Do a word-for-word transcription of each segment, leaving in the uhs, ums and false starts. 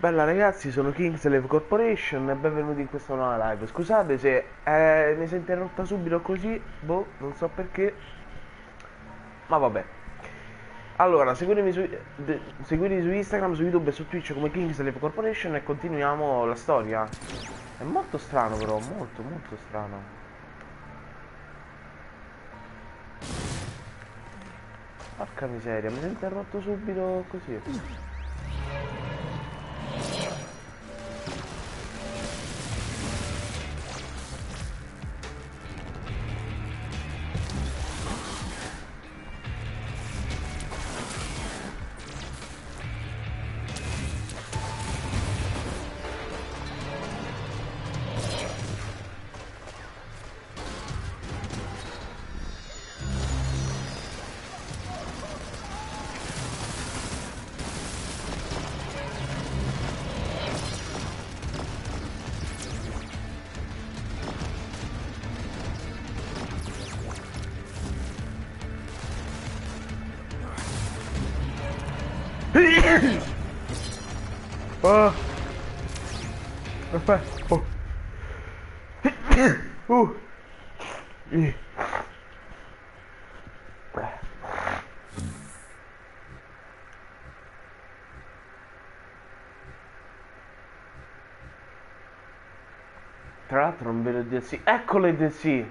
Bella ragazzi, sono Kingslave Corporation e benvenuti in questa nuova live. Scusate se eh, mi si è interrotta subito così, boh, non so perché, ma vabbè. Allora, seguitemi su, de- seguitemi su Instagram, su YouTube e su Twitch come Kingslave Corporation e continuiamo la storia. È molto strano però, molto molto strano. Porca miseria, mi si è interrotto subito così. Oh, aspetta, oh. Uh. Eh. Tra l'altro non vedo il D L C. Eccolo il D L C.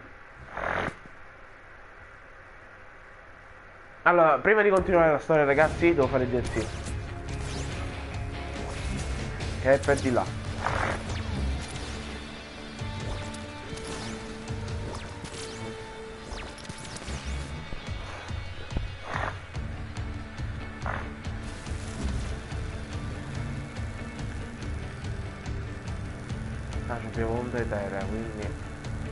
Allora, prima di continuare la storia ragazzi, devo fare il D L C. Che è per di là. Ah, c'abbiamo onda eterea, quindi...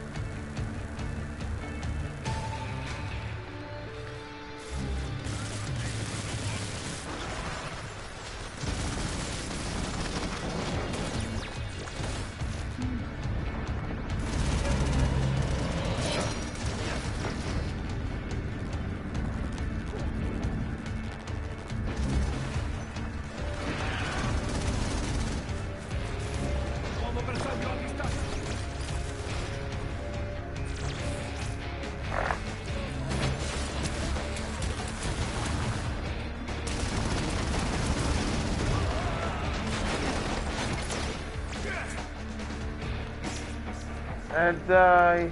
Eh dai.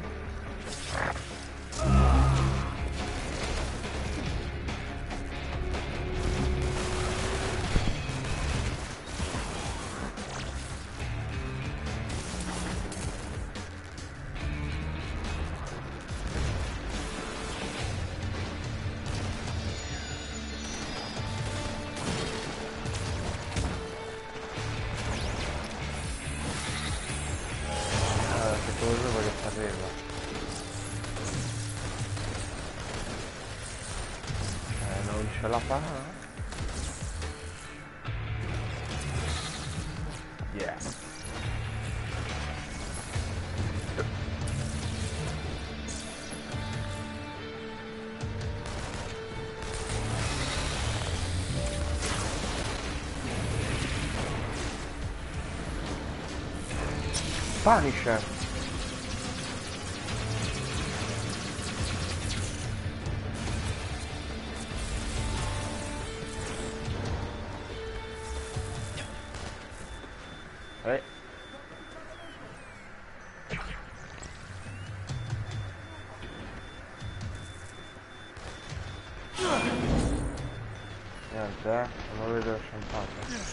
Allora, che cosa voglio farlo? Eh, non ce la fa. Yes. Punisher. Eh. Niente, eh. Non lo vedo sciampato.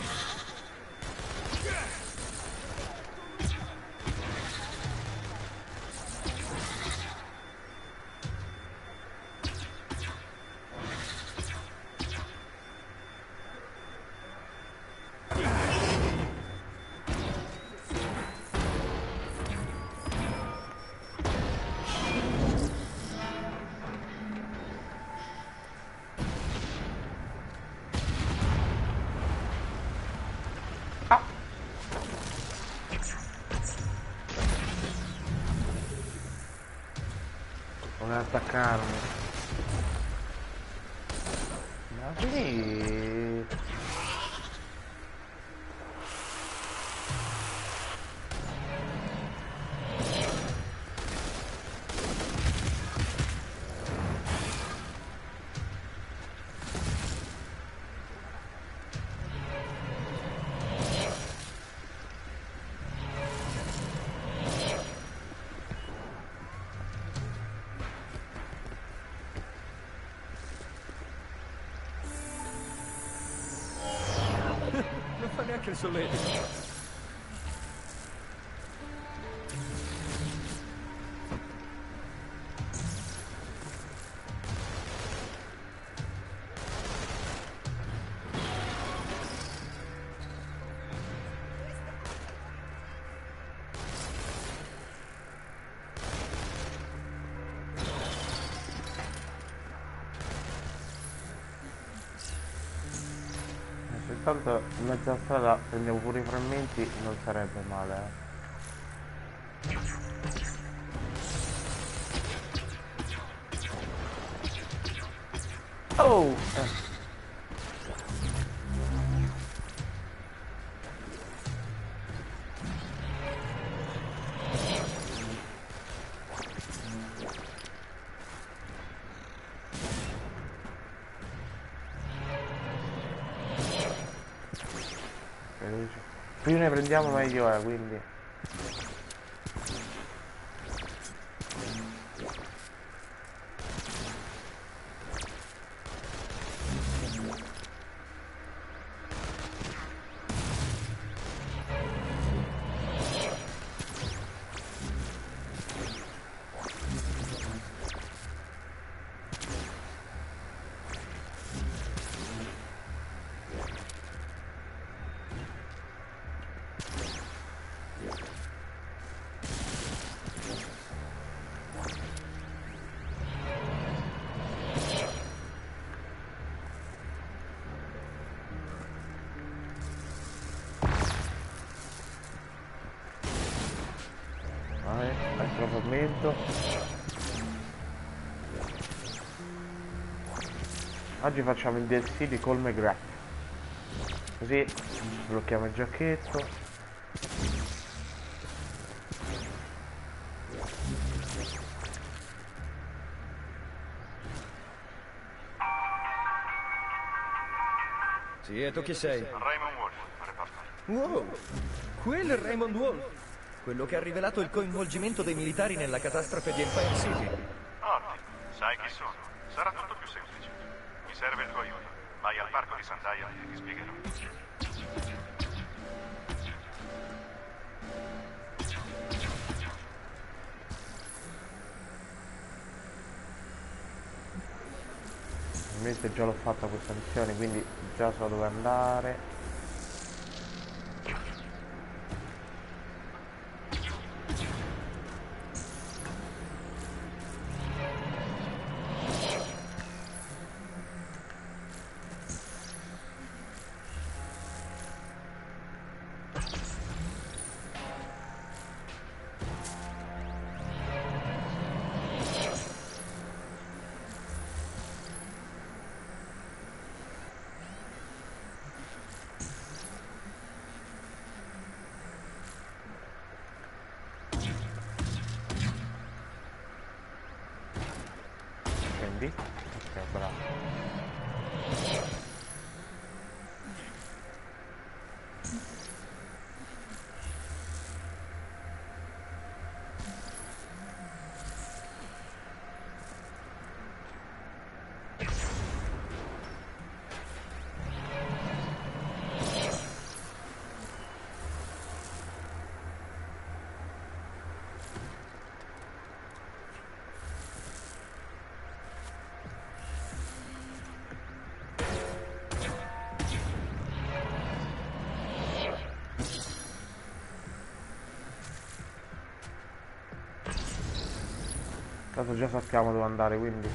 Ah! Non attaccarmi. Ma sì. anche il solletico. Tanto in mezzo alla strada prendevo pure i frammenti, non sarebbe male, eh. Oh! Eh. Più ne prendiamo meglio è, quindi. Frammento. Oggi facciamo il D L C di Call McGrath, così sblocchiamo il giacchetto. Sì, e tu chi sei? Raymond Wolf, reporter. Wow, quello è Raymond Wolf, quello che ha rivelato il coinvolgimento dei militari nella catastrofe di Empire City. Ottimo, sai chi sono. Sarà tutto più semplice. Mi serve il tuo aiuto. Vai al parco di Sant'Aia e ti spiegherò. Ovviamente già l'ho fatta questa missione, quindi già so dove andare. Ok, bravo. Tanto già sappiamo dove andare, quindi.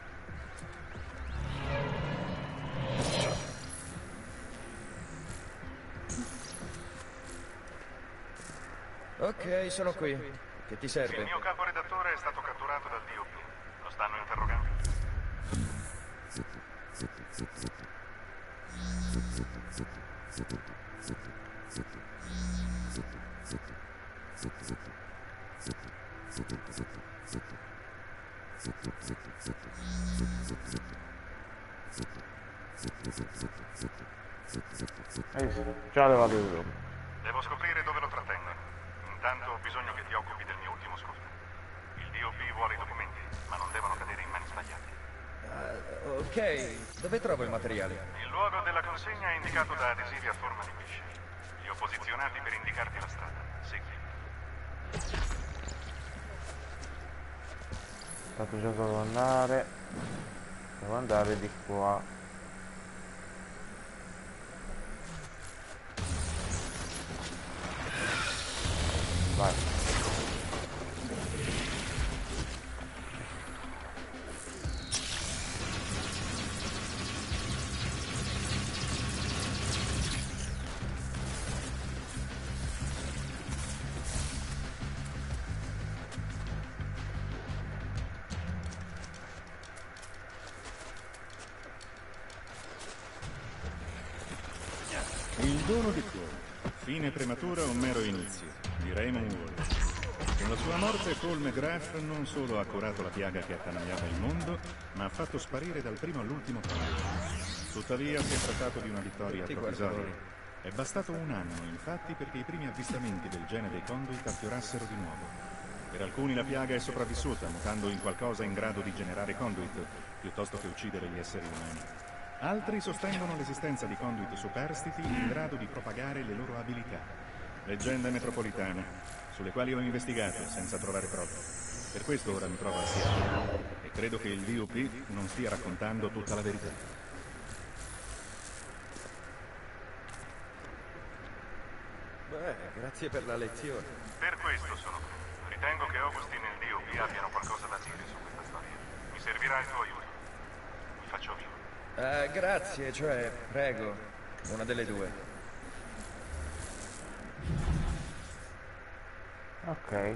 Ok, sono qui. Che ti serve? Il mio caporedattore è stato catturato dal D O P. Lo stanno interrogando. Hai visto? Già le vado di Roma. Devo scoprire dove lo trattengono. Intanto ho bisogno che ti occupi del mio ultimo scoop. Il D O P vuole i documenti, ma non devono cadere in mani sbagliate. Uh, ok, dove trovo il materiale? Il luogo della consegna è indicato da adesivi a forma di pesce. ho posizionati per indicarti la strada. Segui. Tanto già devo andare. Devo andare di qua. Vai. Il dono di cuore. Fine prematura o mero inizio? Di Raymond Wolf. Con la sua morte, Paul McGrath non solo ha curato la piaga che attanagliava il mondo, ma ha fatto sparire dal primo all'ultimo conduit. Tuttavia si è trattato di una vittoria provvisoria. È bastato un anno, infatti, perché i primi avvistamenti del gene dei conduit affiorassero di nuovo. Per alcuni la piaga è sopravvissuta, mutando in qualcosa in grado di generare conduit, piuttosto che uccidere gli esseri umani. Altri sostengono l'esistenza di conduit superstiti in grado di propagare le loro abilità. Leggende metropolitane, sulle quali ho investigato senza trovare prove. Per questo ora mi trovo a Seattle e credo che il D O P non stia raccontando tutta la verità. Beh, grazie per la lezione. Per questo sono qui. Ritengo che Augustine e il D O P abbiano qualcosa da dire su questa storia. Mi servirà il tuo aiuto. Mi faccio vivo. Eh, grazie, cioè, prego. Una delle due. Ok.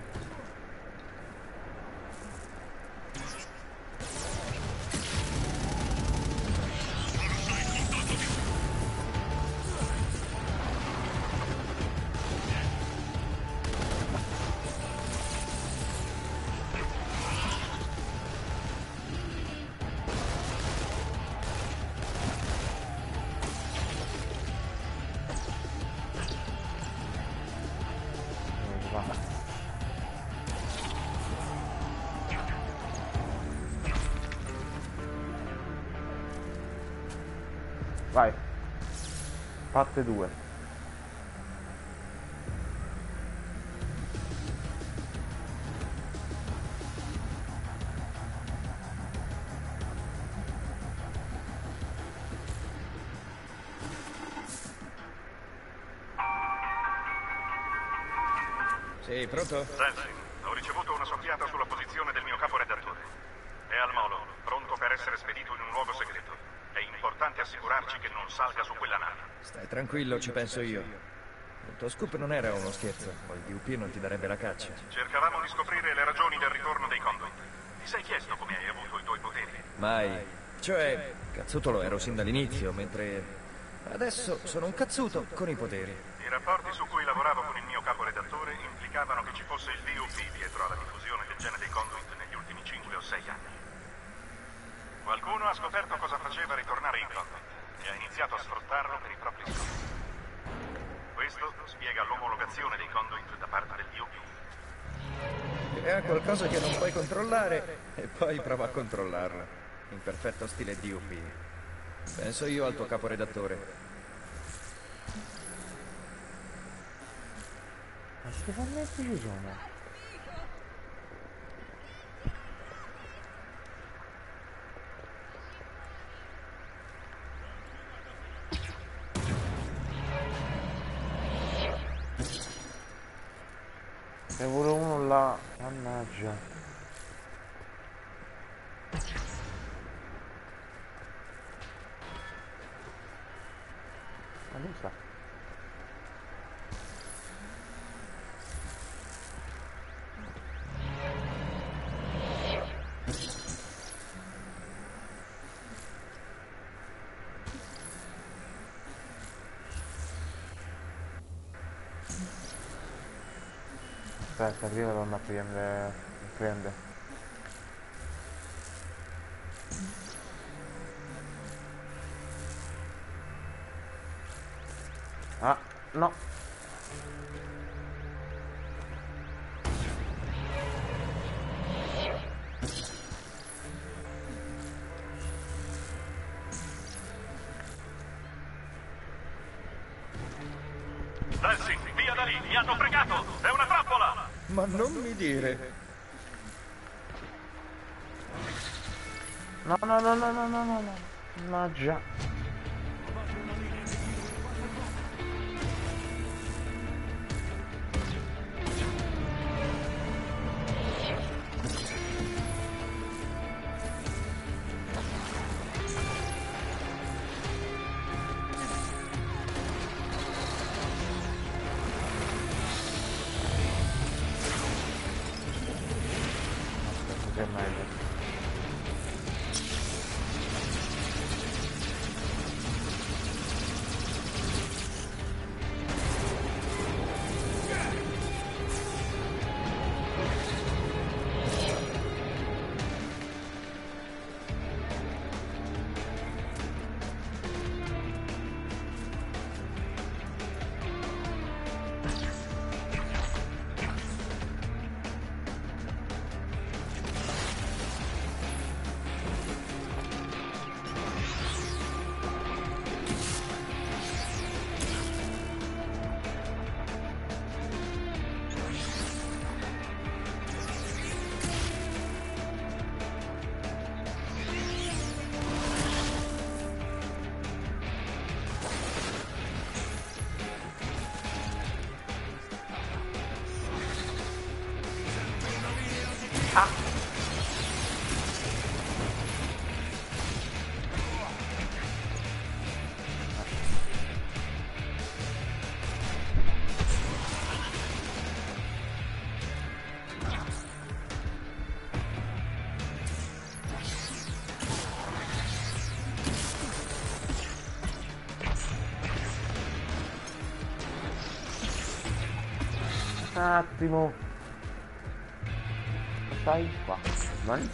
Vai. Parte due. Sì, pronto? Zelsin, ho ricevuto una soffiata sulla posizione del mio caporedattore. È al molo, pronto per essere spedito in un luogo segreto. È importante assicurarci che non salga su quella nave. Stai tranquillo, ci penso io. Il tuo scoop non era uno scherzo, poi il D U P non ti darebbe la caccia. Cercavamo di scoprire le ragioni del ritorno dei conduit. Ti sei chiesto come hai avuto i tuoi poteri? Mai. Cioè, cazzuto lo ero sin dall'inizio, mentre... Adesso sono un cazzuto con i poteri. I rapporti su cui lavoravo con il mio caporedattore implicavano che ci fosse il D U P dietro alla diffusione del gene dei conduit negli ultimi cinque o sei anni. Qualcuno ha scoperto cosa faceva ritornare in conduit e ha iniziato a sfruttarlo per i propri scopi. Questo spiega l'omologazione dei conduit da parte del D U P. Crea qualcosa che non puoi controllare e poi prova a controllarla. In perfetto stile D U P. Penso io al tuo caporedattore. Ma che fannetti ci sono? C'è pure uno là, mannaggia. Ma dove sta? Aspetta, prima devo andare a prendere... a prendere. Ah, no. Delsin, via da lì, mi hanno fregato! È una trappola! Ma non mi dire. No, no, no, no, no, no, no, no. Ma già. Che è meglio. Un attimo. Stai qua. Mani.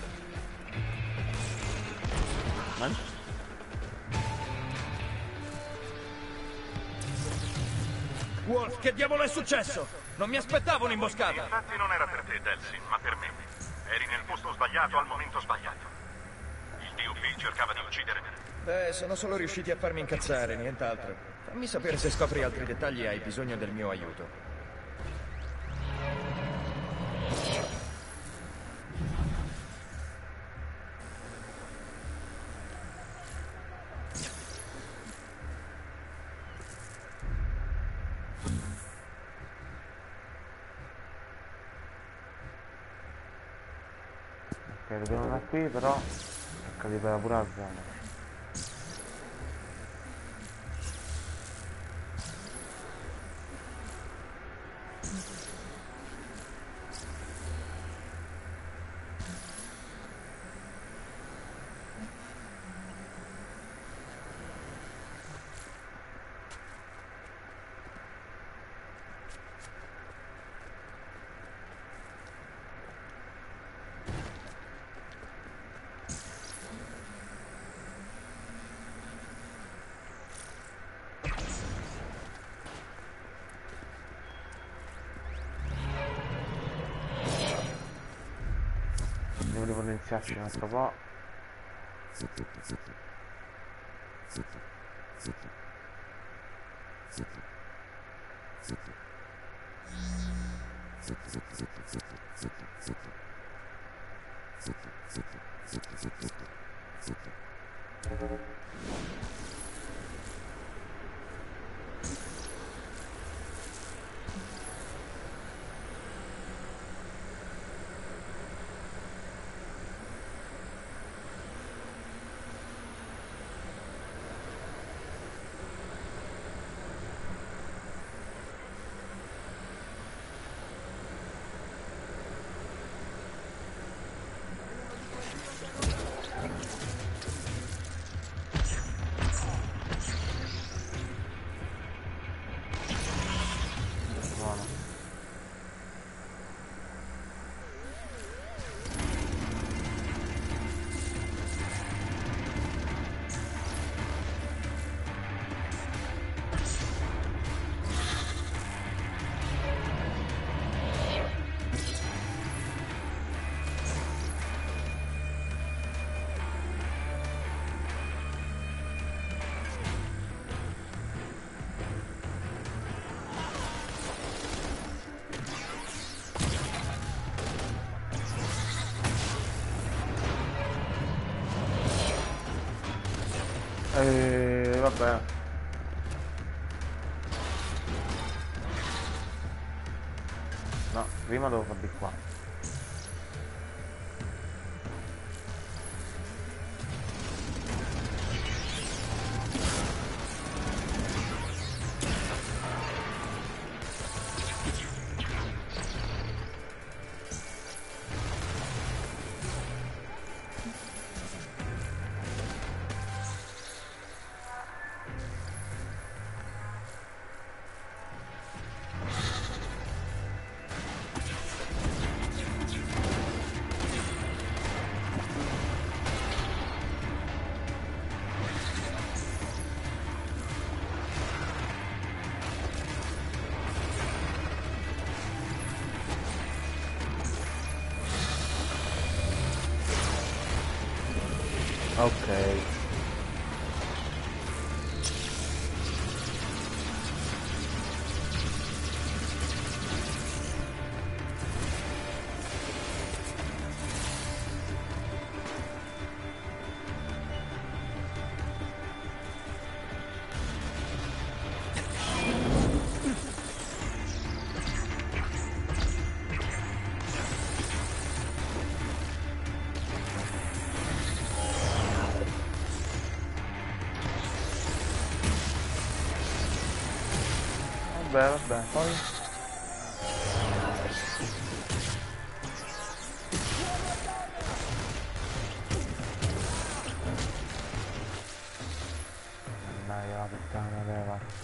Mani. Wolf, che diavolo è successo? Non mi aspettavo un'imboscata. Infatti non era per te, Delsin, ma per me. Eri nel posto sbagliato al momento sbagliato. Il D U P cercava di uccidere me. Beh, sono solo riusciti a farmi incazzare, nient'altro. Fammi sapere se scopri altri dettagli e hai bisogno del mio aiuto. Ok, dobbiamo da qui, però cerca di fare pure la zona. Devo ripotenziarci un altro po'. E vabbè. No, prima devo fare di qua. Ok. Vabbè, vabbè, poi... Dai, la puttana leva.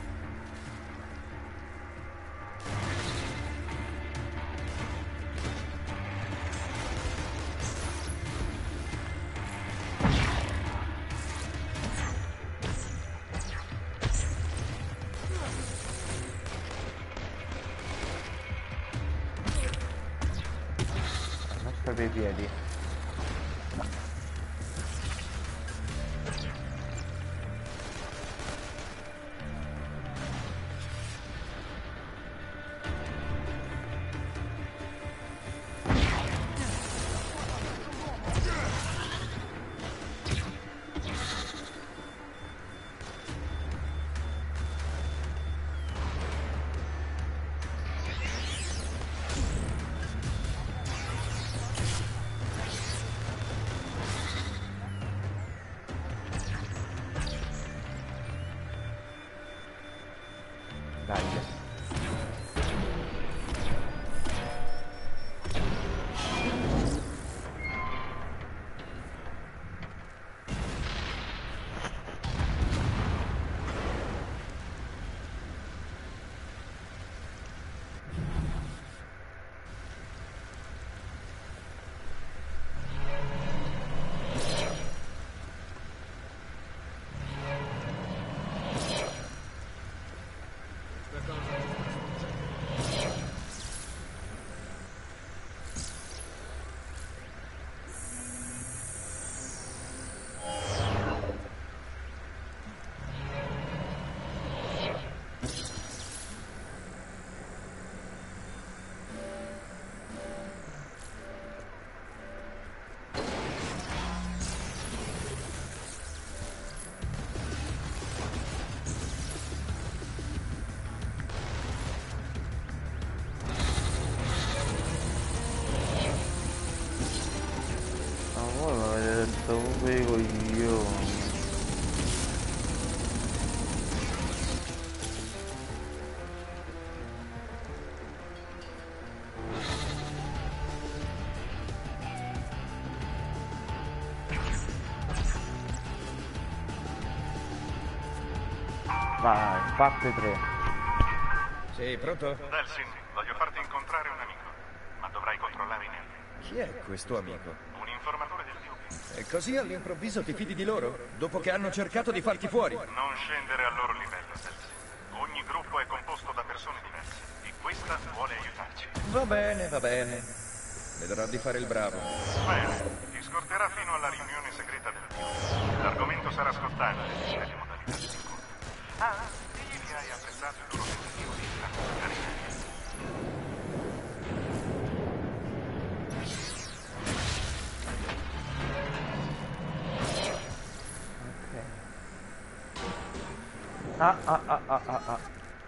Per i piedi. Prego io. Vai, parte tre. Sì, pronto? Delsin, voglio farti incontrare un amico, ma dovrai controllare i nervi. Chi è questo amico? Un informatore del D U P. E così all'improvviso ti fidi di loro? Dopo che hanno cercato di farti fuori? Non scendere al loro livello, Delsin. Ogni gruppo è composto da persone diverse e questa vuole aiutarci. Va bene, va bene. Vedrò di fare il bravo. Bene, ti scorterà fino alla riunione segreta del D U P. L'argomento sarà scottare le modalità di incontro. Ah, digli che hai apprezzato il loro tentativo di raccontare i nervi. Ok. Ah, ah, ah, ah, ah, ah.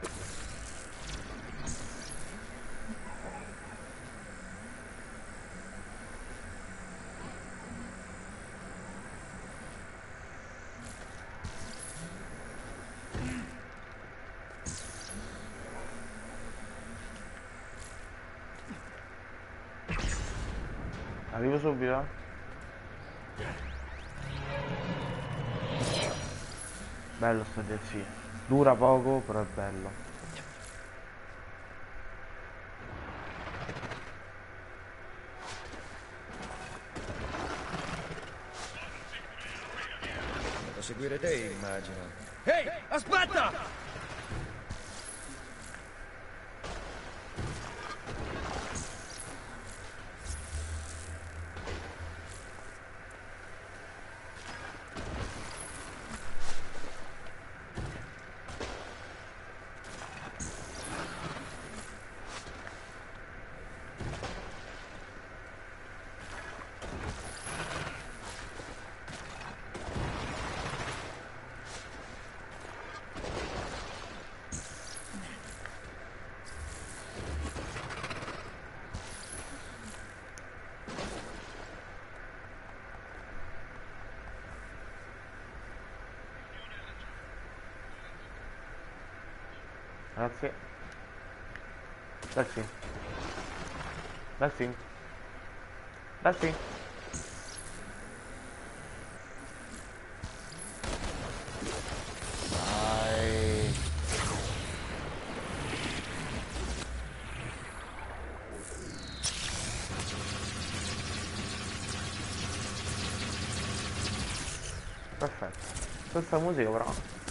Arrivo subito. Bello sto D L C. Dura poco, però è bello. Devo seguire te, immagino. Ehi, aspetta! Grazie. Grazie. Grazie. Grazie. Dai. Perfetto. Questa musica però.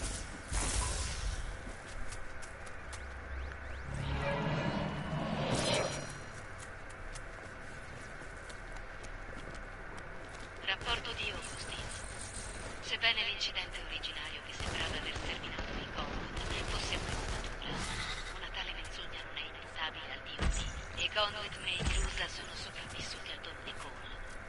Rapporto di Augustine. Sebbene l'incidente originario che sembrava aver terminato il Conduit fosse una conatura, una tale menzogna non è imputabile al D O P. I Conduit May e Crusa sono sopravvissuti al dono di Cole.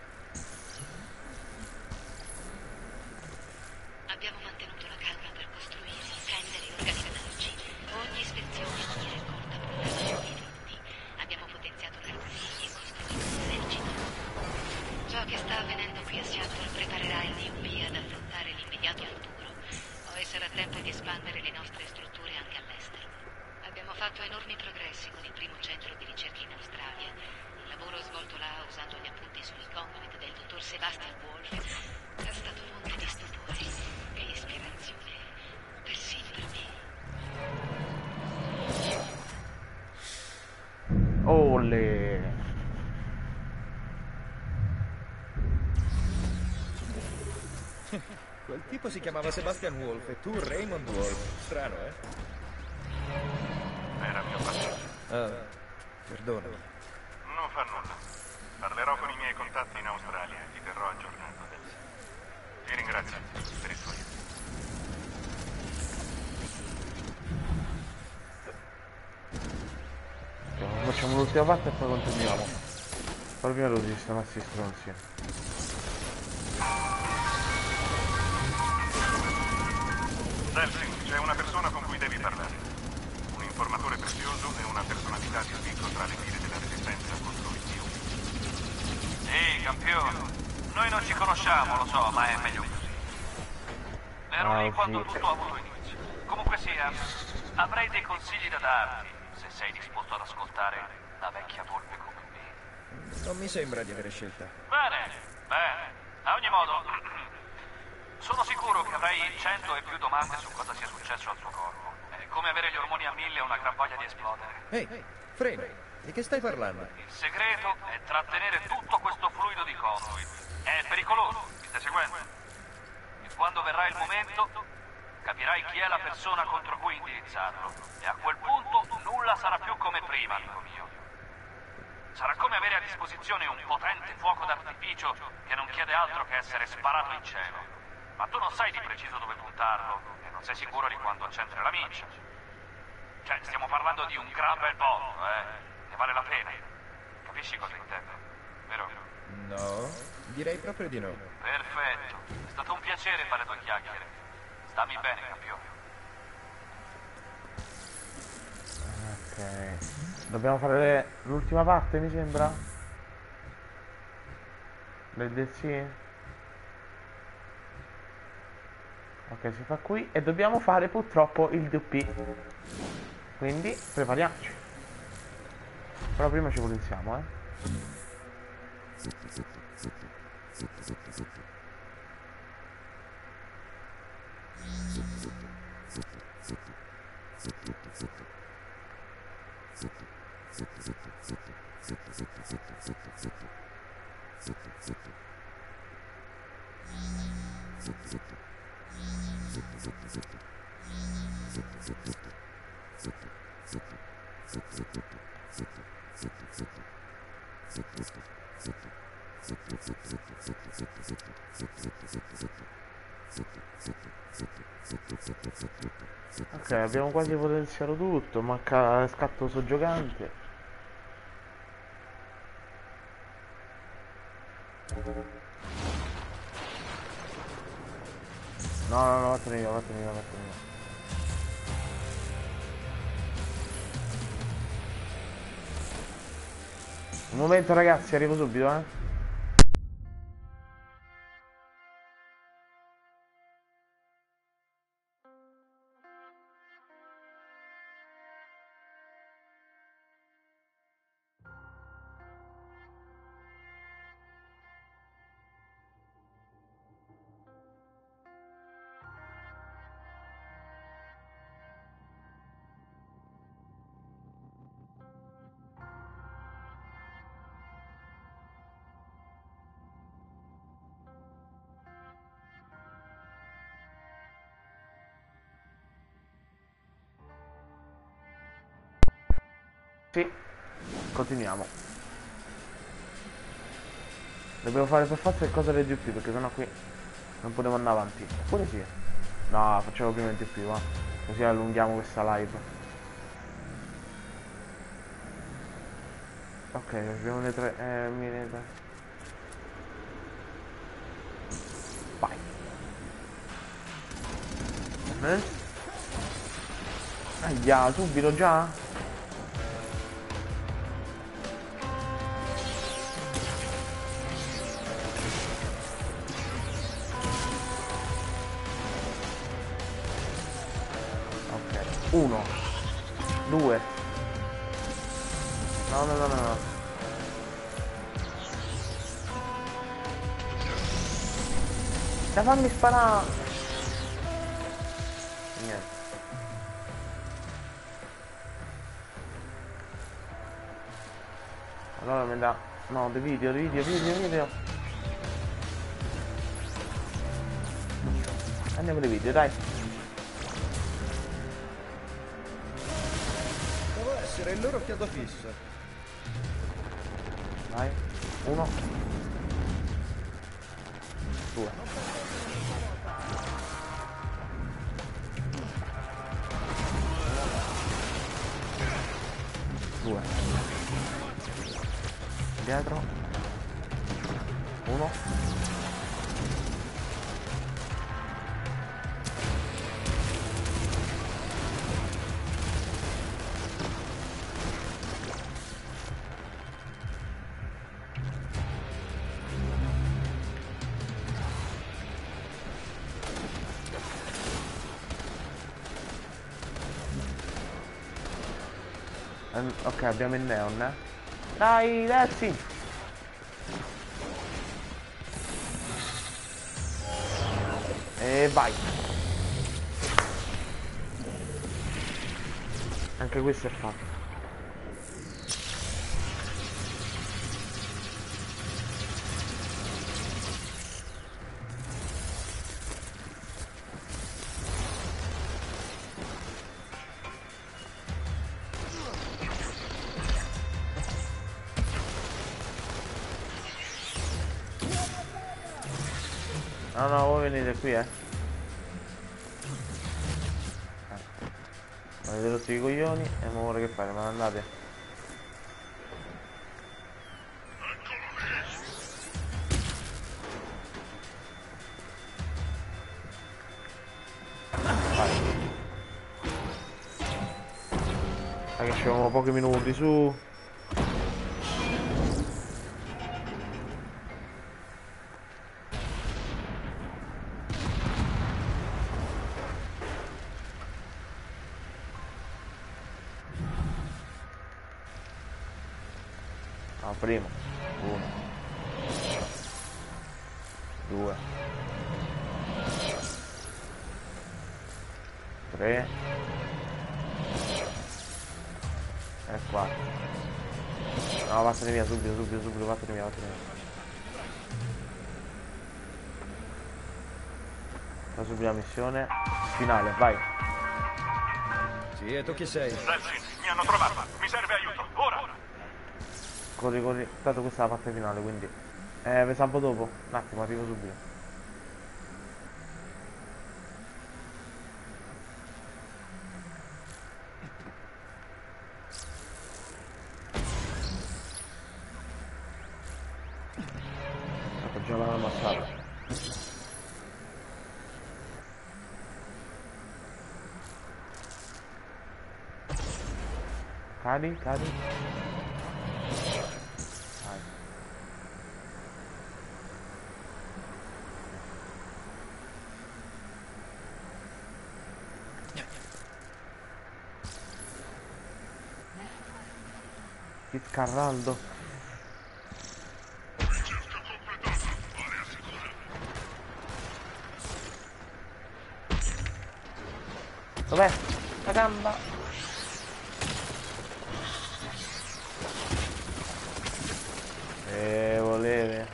Abbiamo mantenuto la calma per costruire, scendere e organizzarci. Ogni ispezione ogni raccolta portava nuovi frutti. Abbiamo potenziato l'artiglieria e costruito un esercito. Ciò che sta avvenendo qui a Seattle preparerà il D O P ad affrontare l'immediato futuro. Poi sarà tempo di espandere le nostre strutture anche all'estero. Abbiamo fatto enormi progressi con il primo centro di ricerca in Australia. Il lavoro svolto là usando gli appunti sui Conduit del dottor Sebastian Wolf è stato fonte di stupore e ispirazione persino per me. Ole. Quel tipo si chiamava Sebastian Wolf e tu Raymond Wolf. Strano, eh? Era mio passaggio. Ah, perdonami. Non fa nulla. Parlerò con i miei contatti in Australia e ti terrò aggiornato. Ti ringrazio per il tuo aiuto. Facciamo l'ultima parte e poi continuiamo. Però prima devo sistemare questi stronzi. Delsin, c'è una persona con cui devi parlare. Un informatore prezioso e una personalità di spicco tra le file della resistenza contro il Dio. Ehi, campione. Noi non ci conosciamo, lo so, ma è meglio così. Ero Ah, lì quando sì. tutto ha avuto inizio. Comunque sia, avrei dei consigli da darti, se sei disposto ad ascoltare una vecchia volpe come me. Non mi sembra di avere scelta. Bene, bene. A ogni modo, sono sicuro che avrai cento e più domande su cosa sia successo al tuo corpo. È come avere gli ormoni a mille e una gran voglia di esplodere. Ehi, frena. Di che stai parlando? Il segreto è trattenere tutto questo fluido di conduit. È pericoloso, mi stai seguendo? E quando verrà il momento, capirai chi è la persona contro cui indirizzarlo. E a quel punto nulla sarà più come prima, amico mio. Sarà come avere a disposizione un potente fuoco d'artificio che non chiede altro che essere sparato in cielo. Ma tu non sai di preciso dove puntarlo e non sei sicuro di quando accendere la miccia. Cioè, stiamo parlando di un gran bel bombo, eh? Ne vale la pena. Capisci cosa intendo, vero? No, direi proprio di no. Perfetto. È stato un piacere fare due chiacchiere. Stammi bene, campione. Ok. Dobbiamo fare l'ultima parte, mi sembra. Del D L C. Ok, si fa qui. E dobbiamo fare purtroppo il D P. Quindi prepariamoci. Però prima ci potenziamo, eh. Ok, abbiamo quasi potenziato tutto, manca scatto soggiogante. No, no, no, vattene via, vattene via, vattene via. Un momento ragazzi, arrivo subito, eh. Sì, continuiamo. Dobbiamo fare per forza il cosa del D P, perché sennò qui non potevo andare avanti. Oppure sì. No, facciamo prima il D P, va. Così allunghiamo questa live. Ok, abbiamo le tre... Eh, minete. Vai. Eh? Aia, subito già? Uno, due. No, no, no, no, no. Da fammi sparare. Niente. Allora mi dà. No, di video, di video, video, video. Andiamo di video, dai. Essere il loro chiodo fisso. Vai. Uno. Due. Due. Dietro. Uno. Ok, abbiamo il neon, eh. Dai, dessi! E vai! Anche questo è fatto. No, no, voi venite qui, eh. eh. Avete rotto i coglioni e ora che fate? Ma andate. Vai. Dai che ci avevamo pochi minuti, su. No, primo. Uno. Due. Tre. E quattro. No, vattene via subito, subito, subito, vattene via, vattene via. Fa subito la missione finale, vai. Sì, e tu chi sei? Delsin, mi hanno trovato. Mi serve aiuto, ora! Corri, corri. Tanto questa è la parte finale, quindi... Eh, vi salvo dopo. Un attimo, arrivo subito. Già l'hanno ammazzato. Cadi, cadi. Vai. Fitzcarraldo. Dov'è? La gamba! E volere.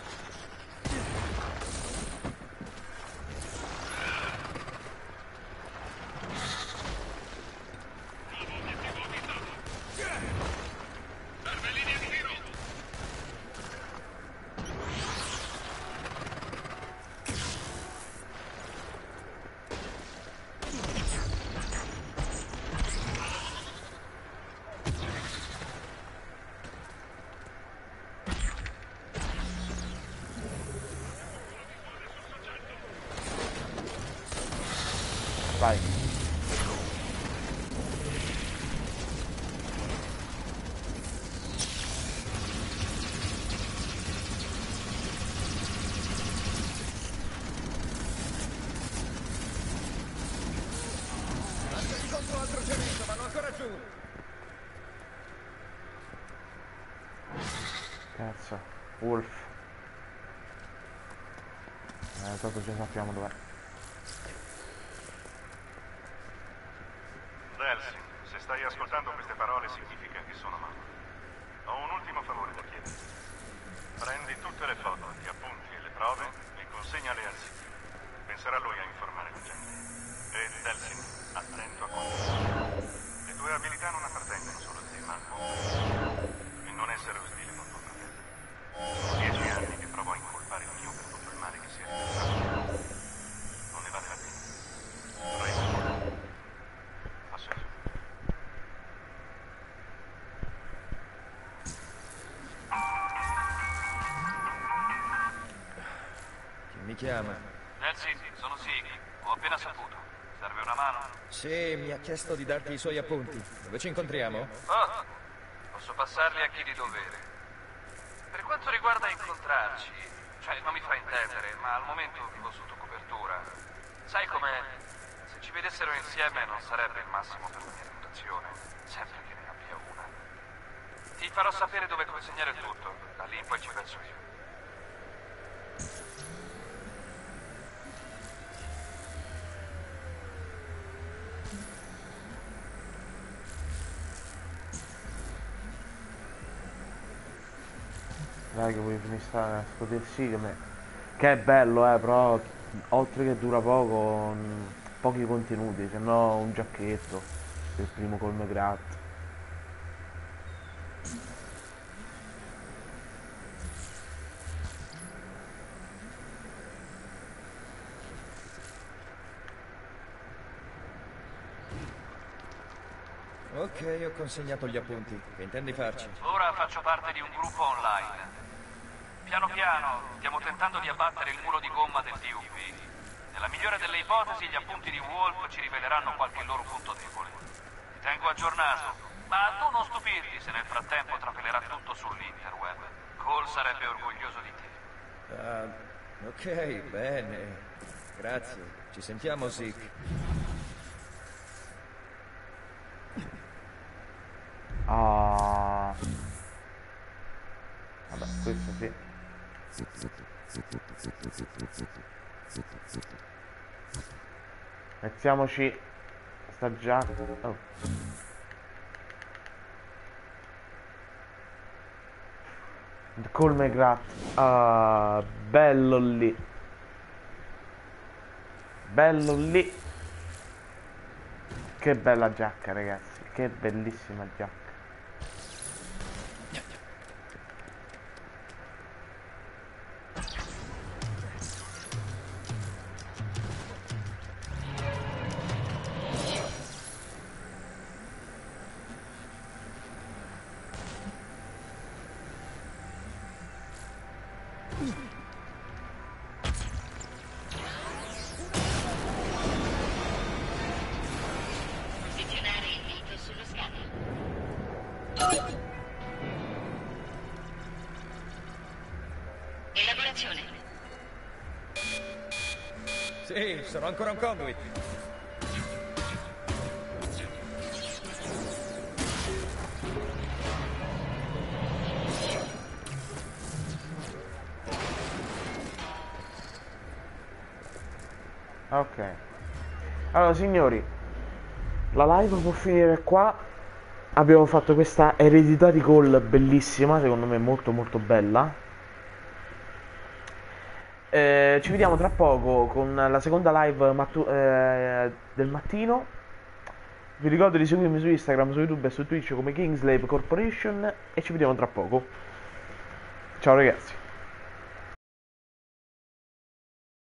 Vai. Contro altro cemento, vanno ancora giù. Cazzo. Wolf. Eh, tanto già sappiamo dov'è. Delsin, se stai ascoltando queste parole significa che sono morto. Ho un ultimo favore da chiedere. Prendi tutte le foto, gli appunti e le prove e consegnale al sito. Penserà lui a informare la gente. E Delsin, attento a questo. Le tue abilità non appartengono solo a te, ma al mondo. E non essere ostile con tuo fratello. Sono dieci anni che provo a incolpare il mio per tutto il male che si è realizzato. Non ne vale la pena. Prego. Passo io. Chi mi chiama? Delsin, sono Sig. Ho appena saputo. Serve una mano? Sì, mi ha chiesto di darti i suoi appunti. Dove ci incontriamo? Oh, posso passarli a chi di dovere. Per quanto riguarda incontrarci, cioè non mi fa intendere, ma al momento vivo sotto copertura. Sai com'è? Se ci vedessero insieme non sarebbe il massimo per la mia reputazione, sempre che ne abbia una. Ti farò sapere dove consegnare tutto, da lì in poi ci penso io. Dai che voglio finire sta, sto D L C che, me... che è bello eh, però oltre che dura poco, mh, pochi contenuti, se no un giacchetto per il primo col Megrat. Ok, ho consegnato gli appunti. Che intendi farci? Ora faccio parte di un gruppo online. Piano piano stiamo tentando di abbattere il muro di gomma del D U P. Nella migliore delle ipotesi gli appunti di Wolf ci riveleranno qualche loro punto debole. Ti tengo aggiornato. Ma tu non stupirti se nel frattempo trapelerà tutto sull'interweb. Cole sarebbe orgoglioso di te. Ah, ok, bene. Grazie. Ci sentiamo, Zeke. Ah. Vabbè, questo sì. Mettiamoci sta giacca. Oh. Cole McGrath. Ah, bello lì. Bello lì. Che bella giacca, ragazzi. Che bellissima giacca. Posizionare il dito sullo scanner. Elaborazione. Sì, sono ancora un conduit. Ok. Allora, signori, la live può finire qua. Abbiamo fatto questa eredità di Cole bellissima, secondo me molto molto bella. Eh, ci vediamo tra poco con la seconda live mattu- eh, del mattino. Vi ricordo di seguirmi su Instagram, su YouTube e su Twitch come Kingslave Corporation e ci vediamo tra poco. Ciao ragazzi.